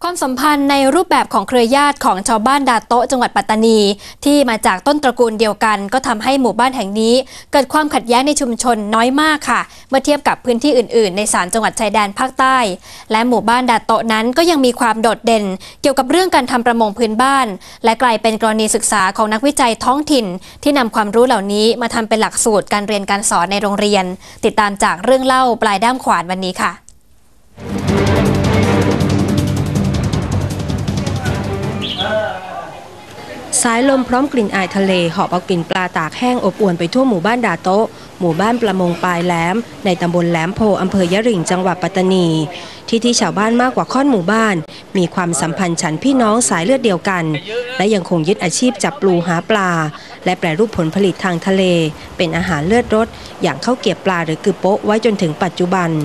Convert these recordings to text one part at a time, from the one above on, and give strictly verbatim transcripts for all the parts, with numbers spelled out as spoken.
ความสัมพันธ์ในรูปแบบของเครือญาติของชาวบ้านดาโตะจังหวัดปัตตานีที่มาจากต้นตระกูลเดียวกันก็ทำให้หมู่บ้านแห่งนี้เกิดความขัดแย้งในชุมชนน้อยมากค่ะเมื่อเทียบกับพื้นที่อื่นๆในสามจังหวัดชายแดนภาคใต้และหมู่บ้านดาโตะนั้นก็ยังมีความโดดเด่นเกี่ยวกับเรื่องการทำประมงพื้นบ้านและกลายเป็นกรณีศึกษาของนักวิจัยท้องถิ่นที่นำความรู้เหล่านี้มาทำเป็นหลักสูตรการเรียนการสอนในโรงเรียนติดตามจากเรื่องเล่าปลายด้ามขวานวันนี้ค่ะสายลมพร้อมกลิ่นอายทะเลหอบเอากลิ่นปลาตากแห้งอบอวลไปทั่วหมู่บ้านดาโตะหมู่บ้านประมงปลายแหลมในตำบลแหลมโพอำเภอยะหริ่งจังหวัดปัตตานีที่ที่ชาวบ้านมากกว่าค่อนหมู่บ้านมีความสัมพันธ์ฉันพี่น้องสายเลือดเดียวกันและยังคงยึดอาชีพจับปลูหาปลาและแปรรูปผลผลิตทางทะเลเป็นอาหารเลือดรสอย่างข้าวเกรี๊ยวปลาหรือกือโป๊ะไว้จนถึงปัจจุบัน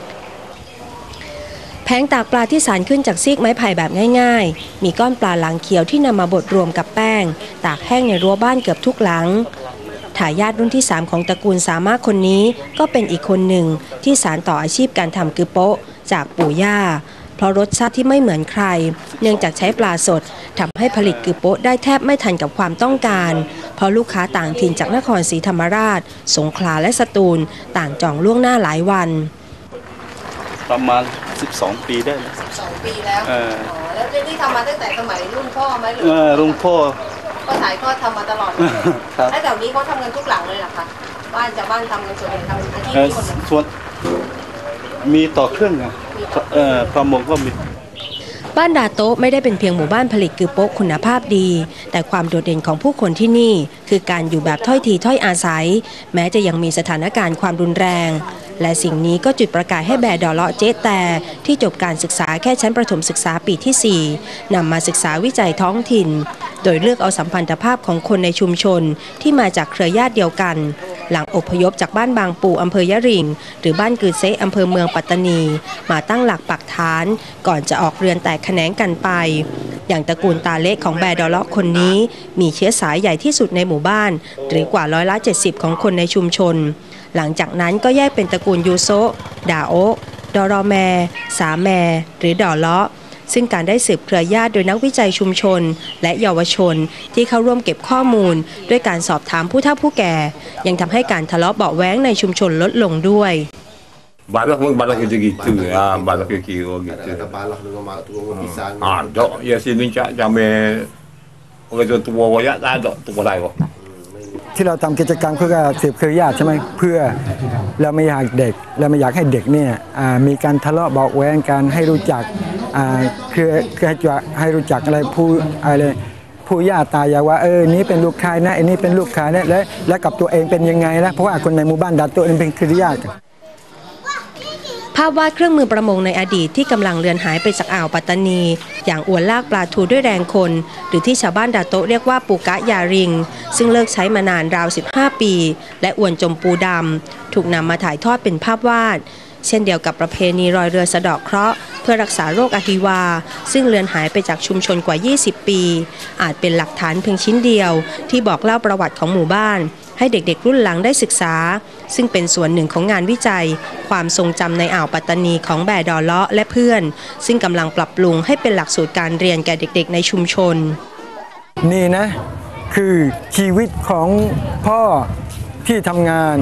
แผงตากปลาที่สานขึ้นจากซีกไม้ไผ่แบบง่ายๆมีก้อนปลาหลังเขียวที่นำมาบดรวมกับแป้งตากแห้งในรั้วบ้านเกือบทุกหลังทายาทรุ่นที่สามของตระกูลสามารถคนนี้ก็เป็นอีกคนหนึ่งที่สานต่ออาชีพการทำกือโป๊ะจากปู่ย่าเพราะรสชาติที่ไม่เหมือนใครเนื่องจากใช้ปลาสดทำให้ผลิตกือโป๊ะได้แทบไม่ทันกับความต้องการเพราะลูกค้าต่างถิ่นจากนครศรีธรรมราชสงขลาและสตูลต่างจองล่วงหน้าหลายวันประมาณสิบสองปีได้สิบสองปีแล้วเออแล้วนี่ทำมาตั้งแต่สมัยรุ่นพ่อไหมหรือเออรุ่นพ่อก็ถ่ายทอดทำมาตลอดแล้วแถวนี้เขาทำกันทุกหลังเลยเหรอคะบ้านจะบ้านทำกันส่วนใหญ่ทำอาชีพนี้หมดเลยส่วนมีต่อเครื่องนะเออประมงก็มีบ้านดาโตะไม่ได้เป็นเพียงหมู่บ้านผลิตกือโป๊ะคุณภาพดีแต่ความโดดเด่นของผู้คนที่นี่คือการอยู่แบบถ้อยทีถ้อยอาศัยแม้จะยังมีสถานการณ์ความรุนแรงและสิ่งนี้ก็จุดประกายให้แบดอเลาะเจ๊แต่ที่จบการศึกษาแค่ชั้นประถมศึกษาปีที่สี่นำมาศึกษาวิจัยท้องถิ่นโดยเลือกเอาสัมพันธภาพของคนในชุมชนที่มาจากเครือญาติเดียวกันหลังอพยพจากบ้านบางปูอำเภอยะหริ่งหรือบ้านกือเซะอำเภอเมืองปัตตานีมาตั้งหลักปักฐานก่อนจะออกเรือนแตกแขนงกันไปอย่างตระกูลตาเล็กของแบดอเลาะคนนี้มีเชื้อสายใหญ่ที่สุดในหมู่บ้านหรือกว่าร้อยละเจ็ดสิบของคนในชุมชนหลังจากนั้นก็แยกเป็นตระกูลยูโซดาโอดอรอแมสาแมหรือดอเลาะซึ่งการได้สืบเครือญาติโดยนักวิจัยชุมชนและเยาวชนที่เข้าร่วมเก็บข้อมูลด้วยการสอบถามผู้เฒ่าผู้แก่ยังทำให้การทะเลาะเบาะแว้งในชุมชนลดลงด้วย Balak balak itu gitu ya, balak kira gitu. Ada balak dengan mak tua orang pisang. Ada, ya sini cak jamai orang tua tua wayak ada tua lain kok. ที่เราทำกิจกรรมเพื่อสืบเครือญาติใช่ไหมเพื่อเราไม่อยากเด็กเราไม่อยากให้เด็กเนี่ยมีการทะเลาะเบาะแว้งกันให้รู้จักคือคือให้ให้รู้จักอะไรผู้อะไรผู้ย่าตายายว่าเออนี้เป็นลูกชายนะไอ้นี่เป็นลูกชายนะและและกับตัวเองเป็นยังไงนะเพราะว่าคนในหมู่บ้านดาโตะเป็นเครือญาติภาพวาดเครื่องมือประมงในอดีตที่กำลังเลือนหายไปจากอ่าวปัตตานีอย่างอวนลากปลาทูด้วยแรงคนหรือที่ชาวบ้านดาโตะเรียกว่าปูกะยาริงซึ่งเลิกใช้มานานราวสิบห้าปีและอวนจมปูดำถูกนำมาถ่ายทอดเป็นภาพวาดเช่นเดียวกับประเพณีรอยเรือสะเดาะเคราะห์เพื่อรักษาโรคอหิวาซึ่งเลือนหายไปจากชุมชนกว่ายี่สิบปีอาจเป็นหลักฐานเพียงชิ้นเดียวที่บอกเล่าประวัติของหมู่บ้านให้เด็กๆรุ่นหลังได้ศึกษาซึ่งเป็นส่วนหนึ่งของงานวิจัยความทรงจำในอ่าวปัตตานีของแบดอเลาะและเพื่อนซึ่งกำลังปรับปรุงให้เป็นหลักสูตรการเรียนแก่เด็กๆในชุมชนนี่นะคือชีวิตของพ่อที่ทำงาน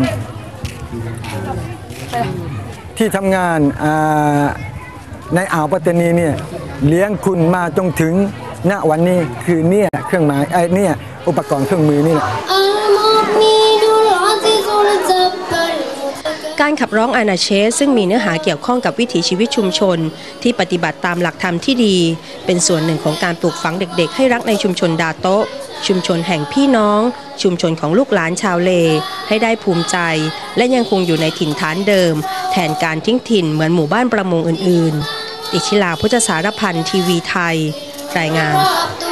ที่ทำงานในอ่าวปัตตานีเนี่ยเลี้ยงคุณมาจนถึงณวันนี้คือเนี่ยเครื่องหมายไอ้เนี่ยอุปกรณ์เครื่องมือนี่แหละการขับร้องอานาเชสซึ่งมีเนื้อหาเกี่ยวข้องกับวิถีชีวิตชุมชนที่ปฏิบัติตามหลักธรรมที่ดีเป็นส่วนหนึ่งของการปลูกฝังเด็กๆให้รักในชุมชนดาโตะชุมชนแห่งพี่น้องชุมชนของลูกหลานชาวเลให้ได้ภูมิใจและยังคงอยู่ในถิ่นฐานเดิมแทนการทิ้งถิ่นเหมือนหมู่บ้านประมงอื่นๆอิชิลาพุทธสารพันธ์ทีวีไทยรายงาน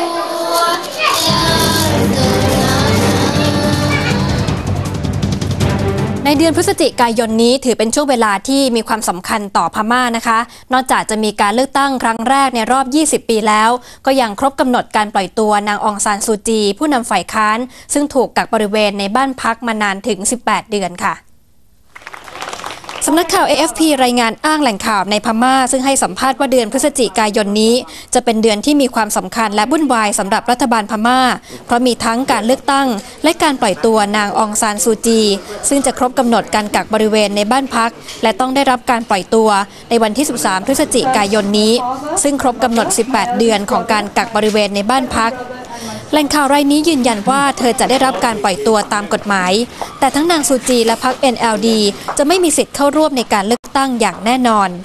ในเดือนพฤศจิกายนนี้ถือเป็นช่วงเวลาที่มีความสำคัญต่อพม่านะคะนอกจากจะมีการเลือกตั้งครั้งแรกในรอบยี่สิบปีแล้วก็ยังครบกำหนดการปล่อยตัวนางองซานซูจีผู้นำฝ่ายค้านซึ่งถูกกักบริเวณในบ้านพักมานานถึงสิบแปดเดือนค่ะสำนักข่าว เอ เอฟ พี รายงานอ้างแหล่งข่าวในพม่าซึ่งให้สัมภาษณ์ว่าเดือนพฤศจิกายนนี้จะเป็นเดือนที่มีความสำคัญและวุ่นวายสำหรับรัฐบาลพม่าเพราะมีทั้งการเลือกตั้งและการปล่อยตัวนางองซานซูจีซึ่งจะครบกำหนดการกักบริเวณในบ้านพักและต้องได้รับการปล่อยตัวในวันที่สิบสามพฤศจิกายนนี้ซึ่งครบกำหนดสิบแปดเดือนของการกักบริเวณในบ้านพักแหล่งข่าวรายนี้ยืนยันว่าเธอจะได้รับการปล่อยตัวตามกฎหมายแต่ทั้งนางซูจีและพรรค เอ็น แอล ดี จะไม่มีสิทธิ์เข้าร่วมในการเลือกตั้งอย่างแน่นอน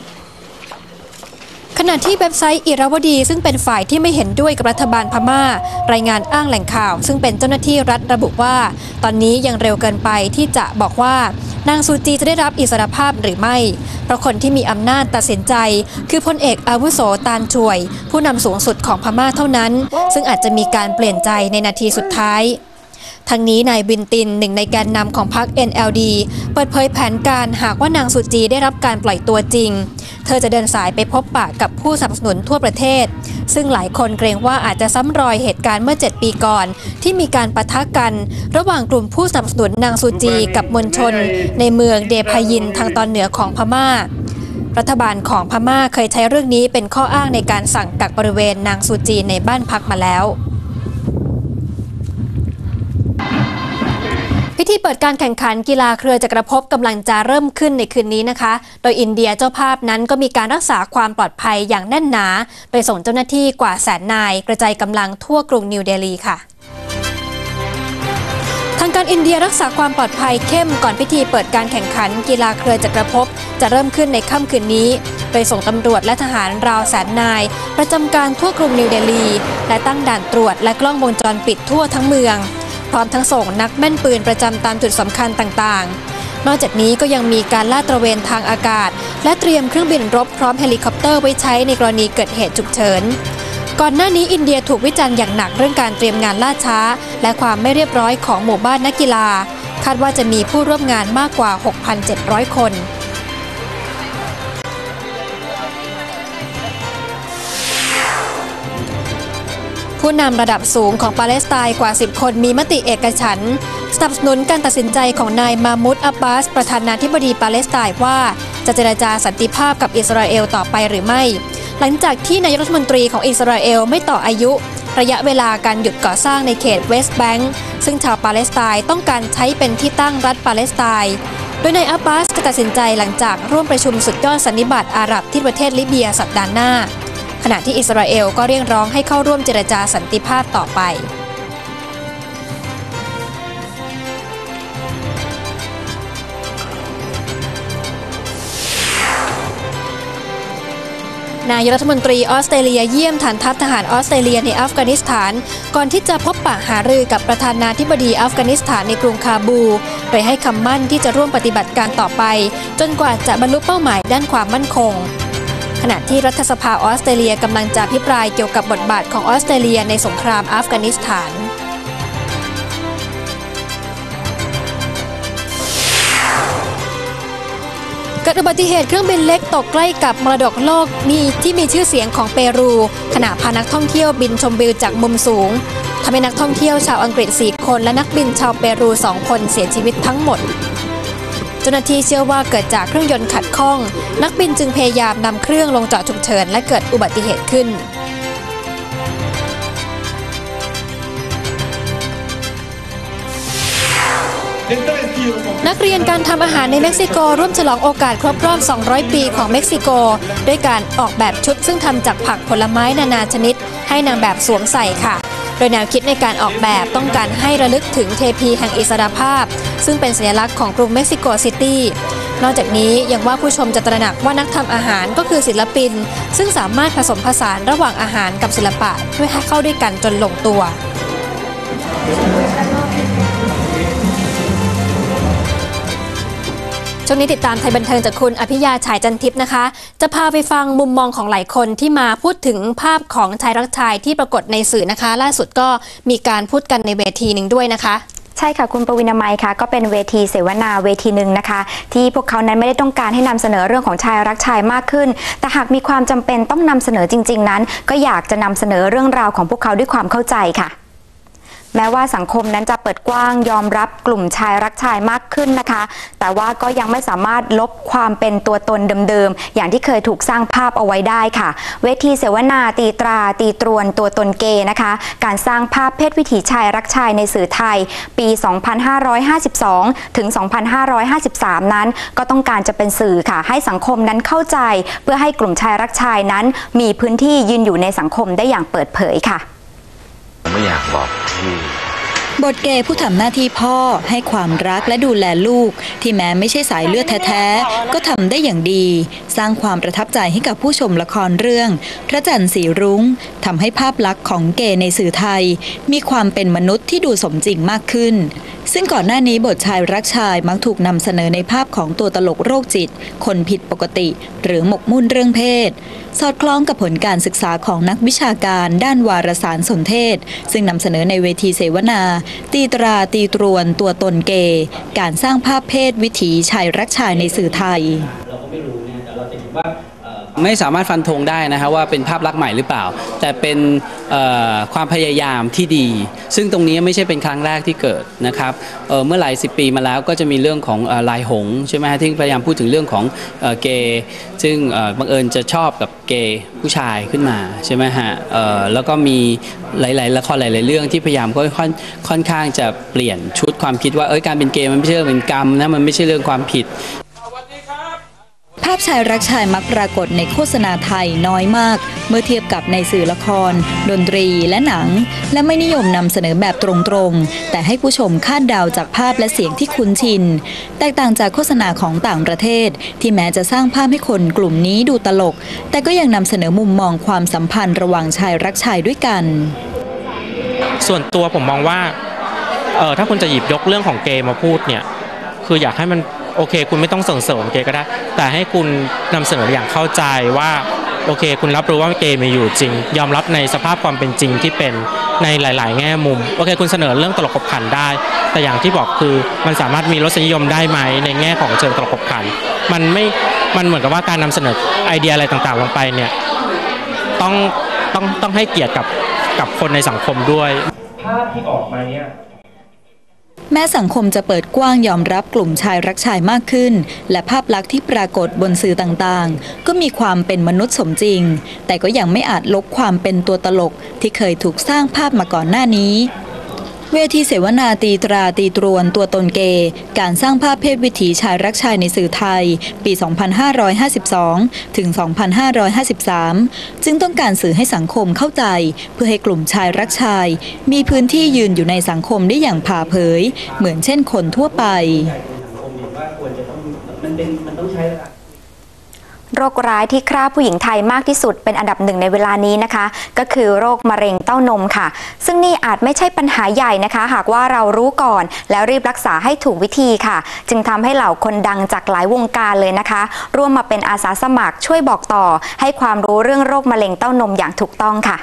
ขณะที่เว็บไซต์อิราวดีซึ่งเป็นฝ่ายที่ไม่เห็นด้วยกับรัฐบาลพม่ารายงานอ้างแหล่งข่าวซึ่งเป็นเจ้าหน้าที่รัฐระบุว่าตอนนี้ยังเร็วเกินไปที่จะบอกว่านางซูจีจะได้รับอิสรภาพหรือไม่เพราะคนที่มีอำนาจตัดสินใจคือพลเอกอาวุโสตานช่วยผู้นำสูงสุดของพม่าเท่านั้นซึ่งอาจจะมีการเปลี่ยนใจในนาทีสุดท้ายทั้งนี้นายบินตินหนึ่งในแกนนำของพรรค เอ็น แอล ดี เปิดเผยแผนการหากว่านางซูจีได้รับการปล่อยตัวจริงเธอจะเดินสายไปพบปะกับผู้สนับสนุนทั่วประเทศซึ่งหลายคนเกรงว่าอาจจะซ้ำรอยเหตุการณ์เมื่อเจ็ดปีก่อนที่มีการปะทะกันระหว่างกลุ่มผู้สนับสนุนนางซูจีกับมวลชนในเมืองเดพายินทางตอนเหนือของพม่ารัฐบาลของพม่าเคยใช้เรื่องนี้เป็นข้ออ้างในการสั่งกักบริเวณนางซูจีในบ้านพักมาแล้วพิธีเปิดการแข่งขันกีฬาเครือจักรภพกำลังจะเริ่มขึ้นในคืนนี้นะคะโดยอินเดียเจ้าภาพนั้นก็มีการรักษาความปลอดภัยอย่างแน่นหนาโดยส่งเจ้าหน้าที่กว่าแสนนายกระจายกำลังทั่วกรุงนิวเดลีค่ะทางการอินเดียรักษาความปลอดภัยเข้มก่อนพิธีเปิดการแข่งขันกีฬาเครือจักรภพจะเริ่มขึ้นในค่ำคืนนี้โดยส่งตำรวจและทหารราวแสนนายประจำการทั่วกรุงนิวเดลีและตั้งด่านตรวจและกล้องวงจรปิดทั่วทั้งเมืองพร้อมทั้งส่งนักแม่นปืนประจำตามจุดสำคัญต่างๆนอกจากนี้ก็ยังมีการลาดตระเวนทางอากาศและเตรียมเครื่องบินรบพร้อมเฮลิคอปเตอร์ไว้ใช้ในกรณีเกิดเหตุฉุกเฉินก่อนหน้านี้อินเดียถูกวิจารณ์อย่างหนักเรื่องการเตรียมงานล่าช้าและความไม่เรียบร้อยของหมู่บ้านนักกีฬาคาดว่าจะมีผู้ร่วมงานมากกว่า หกพันเจ็ดร้อย คนผู้นำระดับสูงของปาเลสไตน์กว่าสิบคนมีมติเอกฉันท์สนับสนุนการตัดสินใจของนายมามูดอับบาสประธานาธิบดีปาเลสไตน์ว่าจะเจรจาสันติภาพกับอิสราเอลต่อไปหรือไม่หลังจากที่นายกรัฐมนตรีของอิสราเอลไม่ต่ออายุระยะเวลาการหยุดก่อสร้างในเขตเวสต์แบงก์ซึ่งชาวปาเลสไตน์ต้องการใช้เป็นที่ตั้งรัฐปาเลสไตน์โดยนายอับบาสจะตัดสินใจหลังจากร่วมประชุมสุดยอดสันนิบาตอาหรับที่ประเทศลิเบียสัปดาห์หน้าขณะที่อิสราเอลก็เรียกร้องให้เข้าร่วมเจรจาสันติภาพต่อไปนายกรัฐมนตรีออสเตรเลียเยี่ยมฐานทัพทหารออสเตรเลียในอัฟกานิสถานก่อนที่จะพบปะหารือกับประธานาธิบดีอัฟกานิสถานในกรุงคาบูโดยให้คำมั่นที่จะร่วมปฏิบัติการต่อไปจนกว่าจะบรรลุเป้าหมายด้านความมั่นคงขณะที่รัฐสภาออสเตรเลียกำลังจะพิปรายเกี่ยวกับบทบาทของออสเตรเลียในสงครามอัฟกานิสถานเกิดอุบัติเหตุเครื่องบินเล็กตกใกล้กับมรดกโลกมีที่มีชื่อเสียงของเปรูขณะพานักท่องเที่ยวบินชมวิวจากมุมสูงทำให้นักท่องเที่ยวชาวอังกฤษสี่คนและนักบินชาวเปรูสองคนเสียชีวิตทั้งหมดเจ้าหน้าที่เชื่อว่าเกิดจากเครื่องยนต์ขัดข้องนักบินจึงพยายามนำเครื่องลงจอดฉุกเฉินและเกิดอุบัติเหตุขึ้นนักเรียนการทำอาหารในเม็กซิโกร่วมฉลองโอกาสครบรอบสองร้อยปีของเม็กซิโกด้วยการออกแบบชุดซึ่งทำจากผักผลไม้นานาชนิดให้นางแบบสวมใส่ค่ะโดยแนวคิดในการออกแบบต้องการให้ระลึกถึงเทพีแห่งอิสรภาพซึ่งเป็นสัญลักษณ์ของกรุงเม็กซิโกซิตี้นอกจากนี้ยังว่าผู้ชมจะตระหนักว่านักทำอาหารก็คือศิลปินซึ่งสามารถผสมผสานระหว่างอาหารกับศิลปะเพื่อให้เข้าด้วยกันจนลงตัวช่วงนี้ติดตามไทยบันเทิงจากคุณอภิยาฉายจันทิพย์นะคะจะพาไปฟังมุมมองของหลายคนที่มาพูดถึงภาพของชายรักชายที่ปรากฏในสื่อนะคะล่าสุดก็มีการพูดกันในเวทีหนึ่งด้วยนะคะใช่ค่ะคุณปวินามัยค่ะก็เป็นเวทีเสวนาเวทีหนึ่งนะคะที่พวกเขานั้นไม่ได้ต้องการให้นำเสนอเรื่องของชายรักชายมากขึ้นแต่หากมีความจำเป็นต้องนำเสนอจริงๆนั้นก็อยากจะนำเสนอเรื่องราวของพวกเขาด้วยความเข้าใจค่ะแม้ว่าสังคมนั้นจะเปิดกว้างยอมรับกลุ่มชายรักชายมากขึ้นนะคะแต่ว่าก็ยังไม่สามารถลบความเป็นตัวตนเดิมๆอย่างที่เคยถูกสร้างภาพเอาไว้ได้ค่ะเวทีเสวนาตีตราตีตรวนตัวตนเกย์นะคะการสร้างภาพเพศวิถีชายรักชายในสื่อไทยปี สองพันห้าร้อยห้าสิบสอง ถึง สองพันห้าร้อยห้าสิบสาม นั้นก็ต้องการจะเป็นสื่อค่ะให้สังคมนั้นเข้าใจเพื่อให้กลุ่มชายรักชายนั้นมีพื้นที่ยืนอยู่ในสังคมได้อย่างเปิดเผยค่ะไม่อยากบอกที่บทเกย์ผู้ทำหน้าที่พ่อให้ความรักและดูแลลูกที่แม้ไม่ใช่สายเลือดแท้ๆก็ทำได้อย่างดีสร้างความประทับใจให้กับผู้ชมละครเรื่องพระจันทร์สีรุ้งทำให้ภาพลักษณ์ของเกย์ในสื่อไทยมีความเป็นมนุษย์ที่ดูสมจริงมากขึ้นซึ่งก่อนหน้านี้บทชายรักชายมักถูกนำเสนอในภาพของตัวตลกโรคจิตคนผิดปกติหรือหมกมุ่นเรื่องเพศสอดคล้องกับผลการศึกษาของนักวิชาการด้านวารสารสนเทศซึ่งนำเสนอในเวทีเสวนาตีตราตีตรวนตัวตนเกย์การสร้างภาพเพศวิถีชายรักชายในสื่อไทยเราก็ไม่รู้เนี่ยแต่เราจะเห็นว่าไม่สามารถฟันธงได้นะครับว่าเป็นภาพลักษณ์ใหม่หรือเปล่าแต่เป็นความพยายามที่ดีซึ่งตรงนี้ไม่ใช่เป็นครั้งแรกที่เกิดนะครับ เ, เมื่อหลายสิบปีมาแล้วก็จะมีเรื่องของลายหงใช่ไหมฮะที่พยายามพูดถึงเรื่องของเกย์ซึ่งบังเอิญจะชอบกับเกย์ผู้ชายขึ้นมาใช่ไหมฮะแล้วก็มีหลายๆละครหลายๆเรื่องที่พยายามค่อนค่อนข้างจะเปลี่ยนชุดความคิดว่าเอ้ยการเป็นเกย์มันไม่ใช่เรื่องเป็นกรรมนะมันไม่ใช่เรื่องความผิดภาพชายรักชายมักปรากฏในโฆษณาไทยน้อยมากเมื่อเทียบกับในสื่อละครดนตรีและหนังและไม่นิยมนำเสนอแบบตรงๆแต่ให้ผู้ชมคาดเดาจากภาพและเสียงที่คุ้นชินแตกต่างจากโฆษณาของต่างประเทศที่แม้จะสร้างภาพให้คนกลุ่มนี้ดูตลกแต่ก็ยังนำเสนอมุมมองความสัมพันธ์ระหว่างชายรักชายด้วยกันส่วนตัวผมมองว่าเออถ้าคุณจะหยิบยกเรื่องของเกย์มาพูดเนี่ยคืออยากให้มันโอเคคุณไม่ต้องส่งเสริมเกย์ก็ได้แต่ให้คุณนำเสนออย่างเข้าใจว่าโอเคคุณรับรู้ว่าเกย์มีอยู่จริงยอมรับในสภาพความเป็นจริงที่เป็นในหลายๆแง่มุมโอเคคุณเสนอเรื่องตลกขบขันได้แต่อย่างที่บอกคือมันสามารถมีรสนิยมได้ไหมในแง่ของเชิงตลกขบขันมันไม่มันเหมือนกับว่าการนำเสนอไอเดียอะไรต่างๆลงไปเนี่ยต้องต้องต้องให้เกียรติกับกับคนในสังคมด้วยภาพที่ออกมาเนี่ยแม้สังคมจะเปิดกว้างยอมรับกลุ่มชายรักชายมากขึ้นและภาพลักษณ์ที่ปรากฏบนสื่อต่างๆก็มีความเป็นมนุษย์สมจริงแต่ก็ยังไม่อาจลบความเป็นตัวตลกที่เคยถูกสร้างภาพมาก่อนหน้านี้เวทีเสวนาตีตราตีตรวนตัวตนเกย์การสร้างภาพเพศวิถีชายรักชายในสื่อไทยปี สองพันห้าร้อยห้าสิบสอง ถึง สองพันห้าร้อยห้าสิบสาม จึงต้องการสื่อให้สังคมเข้าใจเพื่อให้กลุ่มชายรักชายมีพื้นที่ยืนอยู่ในสังคมได้อย่างผ่าเผยเหมือนเช่นคนทั่วไปโรคร้ายที่ฆ่าผู้หญิงไทยมากที่สุดเป็นอันดับหนึ่งในเวลานี้นะคะก็คือโรคมะเร็งเต้านมค่ะซึ่งนี่อาจไม่ใช่ปัญหาใหญ่นะคะหากว่าเรารู้ก่อนแล้วรีบรักษาให้ถูกวิธีค่ะจึงทำให้เหล่าคนดังจากหลายวงการเลยนะคะร่วมมาเป็นอาสาสมัครช่วยบอกต่อให้ความรู้เรื่องโรคมะเร็งเต้านมอย่างถูกต้องค่ะ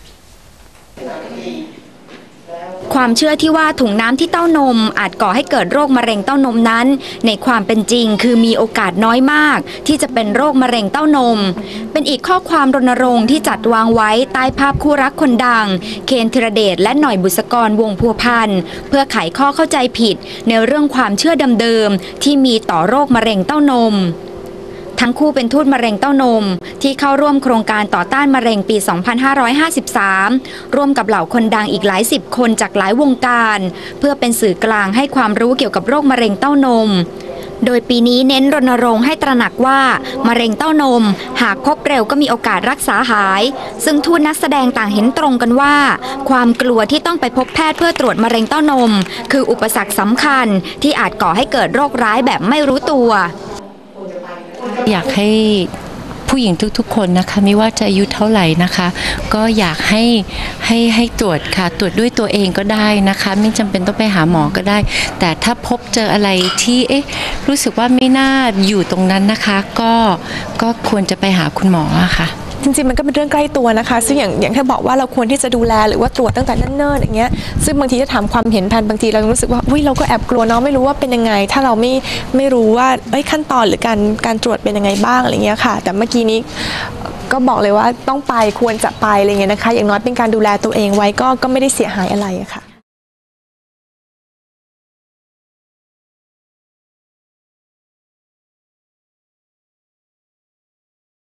ความเชื่อที่ว่าถุงน้ำที่เต้านมอาจก่อให้เกิดโรคมะเร็งเต้านมนั้นในความเป็นจริงคือมีโอกาสน้อยมากที่จะเป็นโรคมะเร็งเต้านมเป็นอีกข้อความรณรงค์ที่จัดวางไว้ใต้ภาพคู่รักคนดังเคนธีรเดชและหน่อยบุษกรวงศ์พัวพันธ์เพื่อไขข้อเข้าใจผิดในเรื่องความเชื่อเดิมๆที่มีต่อโรคมะเร็งเต้านมทั้งคู่เป็นทูตมะเร็งเต้านมที่เข้าร่วมโครงการต่อต้านมะเร็งปี สองพันห้าร้อยห้าสิบสาม ร่วมกับเหล่าคนดังอีกหลายสิบคนจากหลายวงการเพื่อเป็นสื่อกลางให้ความรู้เกี่ยวกับโรคมะเร็งเต้านมโดยปีนี้เน้นรณรงค์ให้ตระหนักว่ามะเร็งเต้านมหากพบเร็วก็มีโอกาสรักษาหายซึ่งทูตนักแสดงต่างเห็นตรงกันว่าความกลัวที่ต้องไปพบแพทย์เพื่อตรวจมะเร็งเต้านมคืออุปสรรคสำคัญที่อาจก่อให้เกิดโรคร้ายแบบไม่รู้ตัวอยากให้ผู้หญิงทุกๆคนนะคะไม่ว่าจะอายุเท่าไหร่นะคะก็อยากให้ให้ให้ตรวจค่ะตรวจด้วยตัวเองก็ได้นะคะไม่จำเป็นต้องไปหาหมอก็ได้แต่ถ้าพบเจออะไรที่เอ๊ะรู้สึกว่าไม่น่าอยู่ตรงนั้นนะคะก็ก็ควรจะไปหาคุณหมอค่ะจริงๆมันก็เป็นเรื่องใกล้ตัวนะคะซึ่งอย่างอย่างที่บอกว่าเราควรที่จะดูแลหรือว่าตรวจตั้งแต่เนิ่นๆอย่างเงี้ยซึ่งบางทีถ้าถามความเห็นแพนบางทีเรารู้สึกว่าอุ้ยเราก็แอบกลัวเนาะไม่รู้ว่าเป็นยังไงถ้าเราไม่ไม่รู้ว่าเอ้ยขั้นตอนหรือการการตรวจเป็นยังไงบ้างอะไรเงี้ยค่ะแต่เมื่อกี้นี้ก็บอกเลยว่าต้องไปควรจะไปอะไรเงี้ยนะคะอย่างน้อยเป็นการดูแลตัวเองไว้ก็ก็ไม่ได้เสียหายอะไรอะค่ะ